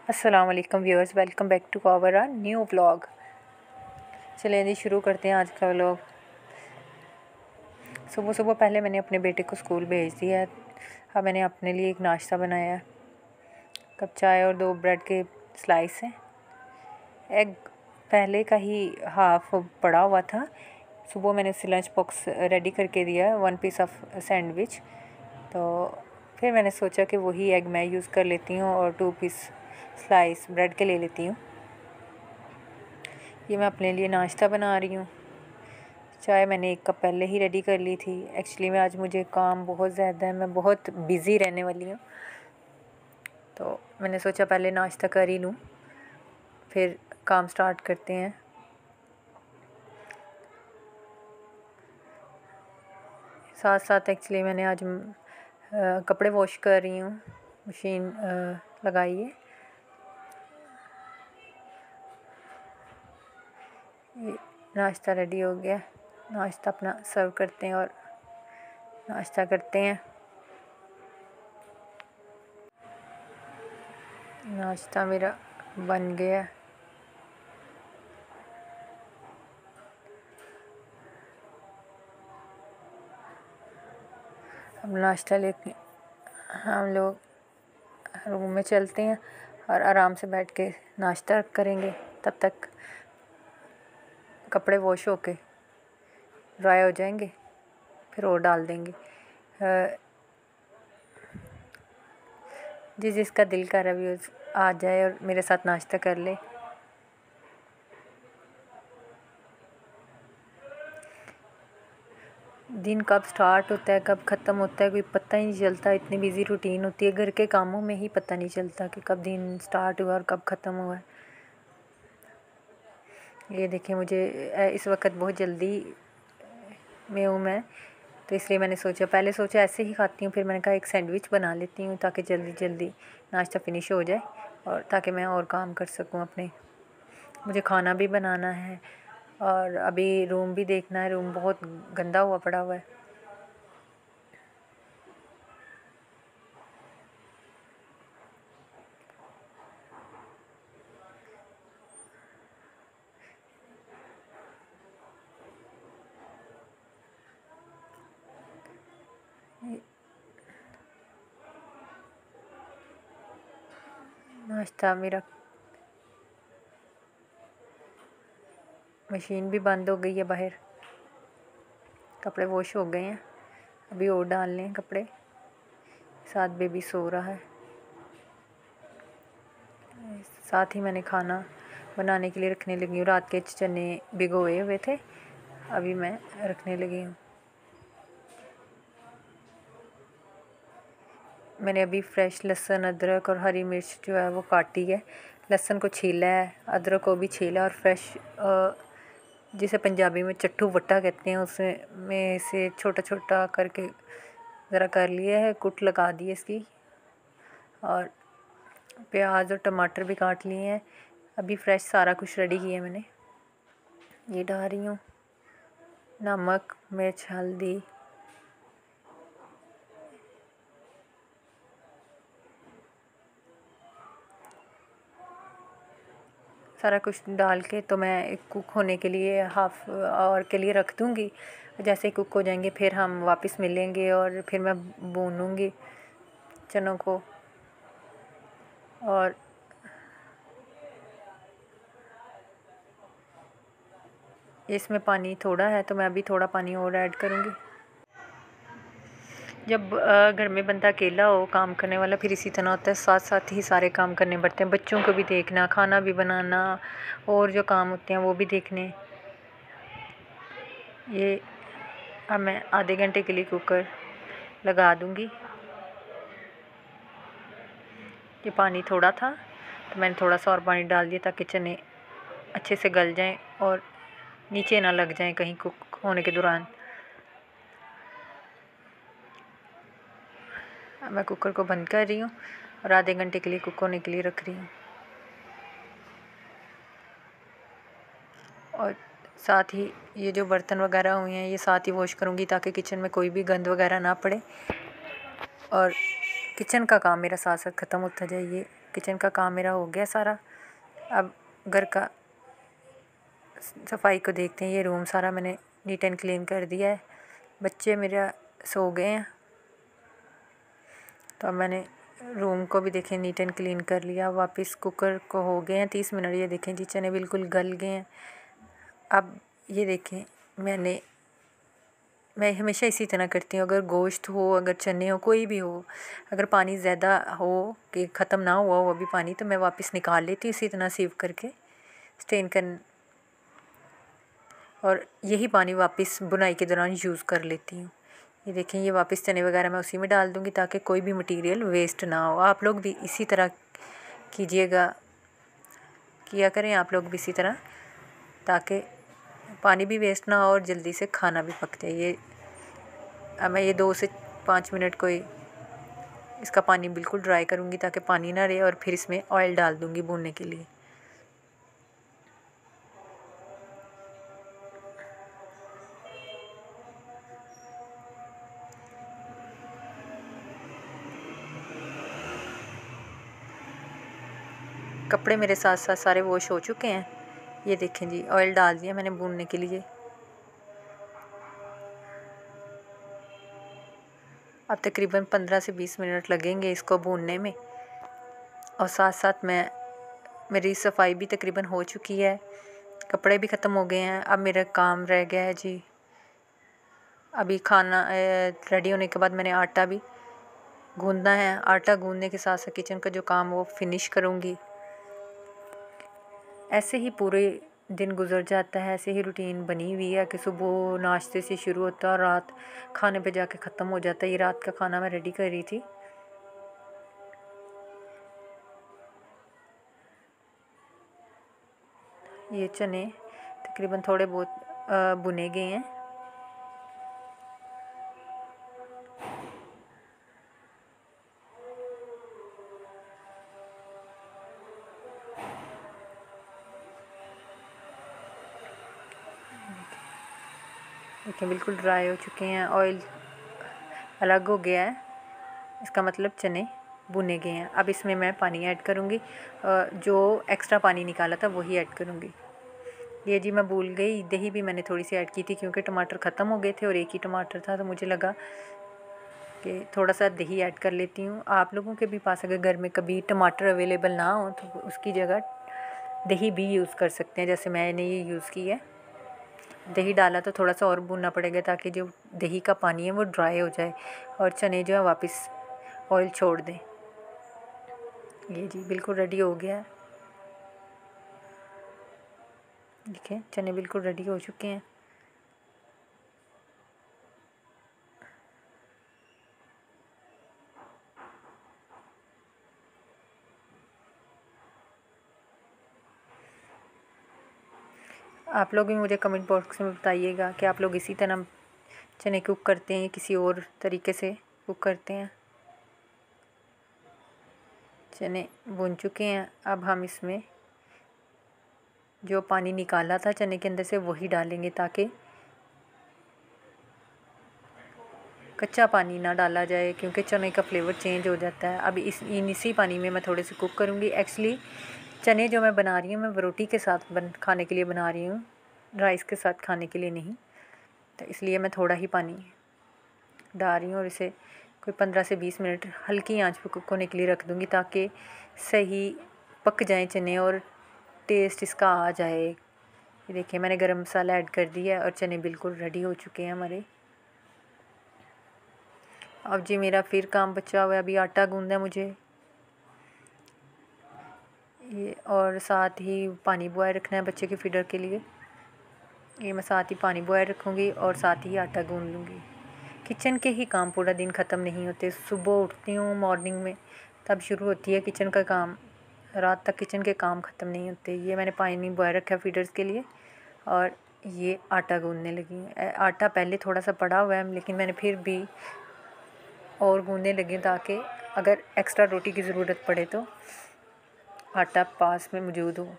अस्सलाम वालेकुम viewers, welcome back to our new vlog. चलिए जी शुरू करते हैं आज का व्लॉग। सुबह सुबह पहले मैंने अपने बेटे को स्कूल भेज दिया है। अब मैंने अपने लिए एक नाश्ता बनाया है। कप चाय और 2 ब्रेड के स्लाइस हैं। एग पहले का ही हाफ पड़ा हुआ था। सुबह मैंने उसे लंच बॉक्स रेडी करके दिया, 1 पीस ऑफ सैंडविच। तो फिर मैंने सोचा कि वही एग मैं यूज़ कर लेती हूँ और 2 पीस स्लाइस ब्रेड के ले लेती हूँ। ये मैं अपने लिए नाश्ता बना रही हूँ। चाय मैंने 1 कप पहले ही रेडी कर ली थी। एक्चुअली में आज मुझे काम बहुत ज़्यादा है, मैं बहुत बिज़ी रहने वाली हूँ। तो मैंने सोचा पहले नाश्ता कर ही लूँ, फिर काम स्टार्ट करते हैं। साथ साथ एक्चुअली मैंने आज कपड़े वॉश कर रही हूँ, मशीन लगाई है। ये नाश्ता रेडी हो गया। नाश्ता अपना सर्व करते हैं और नाश्ता करते हैं। नाश्ता मेरा बन गया। अब नाश्ता लेके हम लोग रूम में चलते हैं और आराम से बैठ के नाश्ता करेंगे। तब तक कपड़े वॉश होके ड्राई हो जाएंगे, फिर और डाल देंगे। जिसका दिल कर रहा है आ जाए और मेरे साथ नाश्ता कर ले। दिन कब स्टार्ट होता है कब ख़त्म होता है कोई पता ही नहीं चलता। इतनी बिज़ी रूटीन होती है, घर के कामों में ही पता नहीं चलता कि कब दिन स्टार्ट हुआ और कब ख़त्म हुआ है। ये देखिए, मुझे इस वक्त बहुत जल्दी में हूँ मैं, तो इसलिए मैंने पहले सोचा ऐसे ही खाती हूँ, फिर मैंने कहा एक सैंडविच बना लेती हूँ ताकि जल्दी जल्दी नाश्ता फिनिश हो जाए और ताकि मैं और काम कर सकूँ अपने। मुझे खाना भी बनाना है और अभी रूम भी देखना है। रूम बहुत गंदा हुआ पड़ा हुआ है। नाश्ता मेरा, मशीन भी बंद हो गई है बाहर, कपड़े वॉश हो गए हैं, अभी और डालने हैं कपड़े। साथ बेबी सो रहा है। साथ ही मैंने खाना बनाने के लिए रखने लगी हूँ। रात के चने भिगोए हुए थे, अभी मैं रखने लगी हूँ। मैंने अभी फ्रेश लहसुन, अदरक और हरी मिर्च जो है वो काटी है। लहसुन को छीला है, अदरक को भी छीला और फ्रेश जिसे पंजाबी में चट्टू वट्टा कहते हैं, उसमें से छोटा छोटा करके ज़रा कर लिया है, कुट लगा दी है इसकी। और प्याज और टमाटर भी काट लिए हैं। अभी फ्रेश सारा कुछ रेडी किया मैंने। ये डाल रही हूँ नमक, मिर्च, हल्दी, सारा कुछ डाल के तो मैं एक कुक होने के लिए हाफ़ आवर के लिए रख दूँगी। जैसे ही कुक हो जाएंगे फिर हम वापस मिलेंगे और फिर मैं भूनूँगी चनों को। और इसमें पानी थोड़ा है तो मैं अभी थोड़ा पानी और ऐड करूँगी। जब घर में बंदा अकेला हो काम करने वाला, फिर इसी तरह होता है, साथ साथ ही सारे काम करने पड़ते हैं। बच्चों को भी देखना, खाना भी बनाना और जो काम होते हैं वो भी देखने। ये अब मैं आधे घंटे के लिए कुकर लगा दूँगी। ये पानी थोड़ा था तो मैंने थोड़ा सा और पानी डाल दिया ताकि चने अच्छे से गल जाएं और नीचे ना लग जाएं कहीं कुक होने के दौरान। अब मैं कुकर को बंद कर रही हूँ और आधे घंटे के लिए कुक होने के लिए रख रही हूँ। और साथ ही ये जो बर्तन वगैरह हुए हैं ये साथ ही वॉश करूँगी ताकि किचन में कोई भी गंद वगैरह ना पड़े और किचन का काम मेरा साथ साथ ख़त्म होता जाए। ये किचन का काम मेरा हो गया सारा। अब घर का सफाई को देखते हैं। ये रूम सारा मैंने नीट एंड क्लीन कर दिया है। बच्चे मेरा सो गए हैं, तो अब मैंने रूम को भी देखें नीट एंड क्लीन कर लिया। वापस कुकर को हो गए हैं 30 मिनट। ये देखें जी चने बिल्कुल गल गए हैं। अब ये देखें, मैं हमेशा इसी तरह करती हूँ। अगर गोश्त हो, अगर चने हो, कोई भी हो, अगर पानी ज़्यादा हो कि ख़त्म ना हुआ हो अभी पानी, तो मैं वापस निकाल लेती हूँ इसी तरह सीव करके स्टेन कर, और यही पानी वापस बुनाई के दौरान यूज़ कर लेती हूँ। ये देखें, ये वापस चने वगैरह मैं उसी में डाल दूँगी ताकि कोई भी मटेरियल वेस्ट ना हो। आप लोग भी इसी तरह कीजिएगा, किया करें आप लोग भी इसी तरह, ताकि पानी भी वेस्ट ना हो और जल्दी से खाना भी पक जाए। ये अब मैं ये 2 से 5 मिनट कोई इसका पानी बिल्कुल ड्राई करूँगी ताकि पानी ना रहे, और फिर इसमें ऑयल डाल दूँगी भूनने के लिए। कपड़े मेरे साथ साथ सारे वॉश हो चुके हैं। ये देखें जी, ऑयल डाल दिया मैंने भूनने के लिए। अब तकरीबन 15 से 20 मिनट लगेंगे इसको भूनने में, और साथ साथ मेरी सफाई भी तकरीबन हो चुकी है। कपड़े भी ख़त्म हो गए हैं। अब मेरा काम रह गया है जी, अभी खाना रेडी होने के बाद मैंने आटा भी गूंदना है। आटा गूंदने के साथ साथ किचन का जो काम वो फिनिश करूँगी। ऐसे ही पूरे दिन गुजर जाता है। ऐसे ही रूटीन बनी हुई है कि सुबह नाश्ते से शुरू होता है और रात खाने पे जाके ख़त्म हो जाता है। ये रात का खाना मैं रेडी कर रही थी। ये चने तकरीबन थोड़े बहुत बुने गए हैं। देखिए बिल्कुल ड्राई हो चुके हैं, ऑयल अलग हो गया है, इसका मतलब चने भुने गए हैं। अब इसमें मैं पानी ऐड करूँगी, जो एक्स्ट्रा पानी निकाला था वही ऐड करूँगी। ये जी मैं भूल गई, दही भी मैंने थोड़ी सी ऐड की थी क्योंकि टमाटर ख़त्म हो गए थे और एक ही टमाटर था, तो मुझे लगा कि थोड़ा सा दही ऐड कर लेती हूँ। आप लोगों के भी पास अगर घर में कभी टमाटर अवेलेबल ना हो तो उसकी जगह दही भी यूज़ कर सकते हैं, जैसे मैंने ये यूज़ की है। दही डाला तो थोड़ा सा और भूनना पड़ेगा ताकि जो दही का पानी है वो ड्राई हो जाए और चने जो है वापस ऑयल छोड़ दें। ये जी बिल्कुल रेडी हो गया है। देखिए चने बिल्कुल रेडी हो चुके हैं। आप लोग भी मुझे कमेंट बॉक्स में बताइएगा कि आप लोग इसी तरह चने कुक करते हैं, किसी और तरीके से कुक करते हैं। चने भुन चुके हैं। अब हम इसमें जो पानी निकाला था चने के अंदर से वही डालेंगे ताकि कच्चा पानी ना डाला जाए, क्योंकि चने का फ्लेवर चेंज हो जाता है। अब इसी पानी में मैं थोड़े से कुक करूँगी। एक्चुअली चने जो मैं बना रही हूँ मैं रोटी के साथ खाने के लिए बना रही हूँ, राइस के साथ खाने के लिए नहीं, तो इसलिए मैं थोड़ा ही पानी डाल रही हूँ और इसे कोई 15 से 20 मिनट हल्की आंच पर कुक होने के लिए रख दूँगी ताकि सही पक जाएँ चने और टेस्ट इसका आ जाए। ये देखिए मैंने गरम मसाला ऐड कर दिया है और चने बिल्कुल रेडी हो चुके हैं हमारे। अब जी मेरा फिर काम बचा हुआ है, अभी आटा गूंदना है मुझे ये, और साथ ही पानी बॉयल रखना है बच्चे के फीडर के लिए। ये मैं साथ ही पानी बॉयल रखूँगी और साथ ही आटा गूंद लूँगी। किचन के ही काम पूरा दिन ख़त्म नहीं होते। सुबह उठती हूँ मॉर्निंग में तब शुरू होती है किचन का काम, रात तक किचन के काम ख़त्म नहीं होते। ये मैंने पानी बॉयल रखा है फीडर्स के लिए और ये आटा गूंदने लगी हूँ। आटा पहले थोड़ा सा पड़ा हुआ है लेकिन मैंने फिर भी और गूंदने लगी ताकि अगर एक्स्ट्रा रोटी की ज़रूरत पड़े तो आटा पास में मौजूद हो।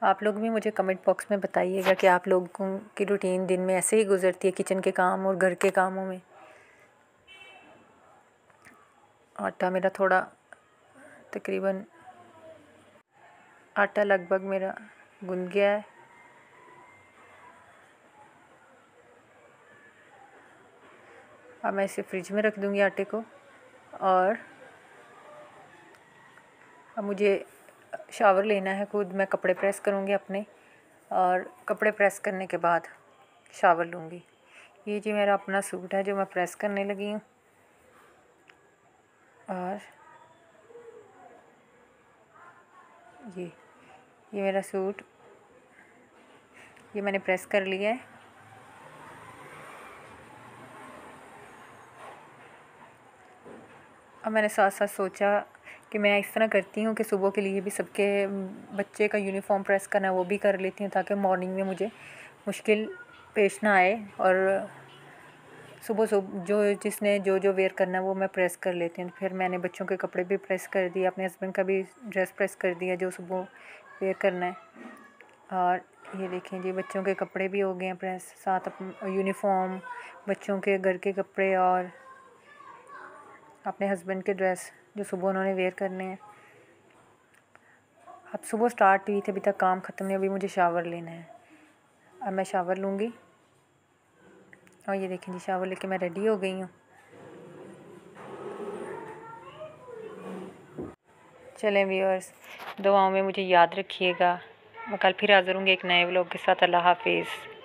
आप लोग भी मुझे कमेंट बॉक्स में बताइएगा कि आप लोगों की रूटीन दिन में ऐसे ही गुजरती है किचन के काम और घर के कामों में। आटा मेरा थोड़ा तकरीबन आटा लगभग मेरा गुंद गया है। अब मैं इसे फ्रिज में रख दूँगी आटे को। और अब मुझे शावर लेना है खुद। मैं कपड़े प्रेस करूँगी अपने, और कपड़े प्रेस करने के बाद शावर लूँगी। ये जी मेरा अपना सूट है जो मैं प्रेस करने लगी हूँ। और ये मेरा सूट ये मैंने प्रेस कर लिया है। अब मैंने साथ साथ सोचा कि मैं इस तरह करती हूँ कि सुबह के लिए भी सबके बच्चे का यूनिफॉर्म प्रेस करना है वो भी कर लेती हूँ, ताकि मॉर्निंग में मुझे मुश्किल पेश ना आए। और सुबह जो जिसने जो वेयर करना है वो मैं प्रेस कर लेती हूँ। फिर मैंने बच्चों के कपड़े भी प्रेस कर दिए, अपने हस्बैंड का भी ड्रेस प्रेस कर दिया जो सुबह वेयर करना है। और ये देखें जी बच्चों के कपड़े भी हो गए हैं प्रेस, साथ यूनिफॉर्म, बच्चों के घर के कपड़े और अपने हस्बैंड के ड्रेस जो सुबह उन्होंने वेयर करने हैं। अब सुबह स्टार्ट हुई थी, अभी तक काम ख़त्म नहीं। अभी मुझे शावर लेना है। अब मैं शावर लूँगी। और ये देखें जी शावर लेके मैं रेडी हो गई हूँ। चलें व्यूअर्स, दुआओं में मुझे याद रखिएगा। मैं कल फिर हाज़िर होंगी एक नए व्लॉग के साथ। अल्लाह हाफिज़।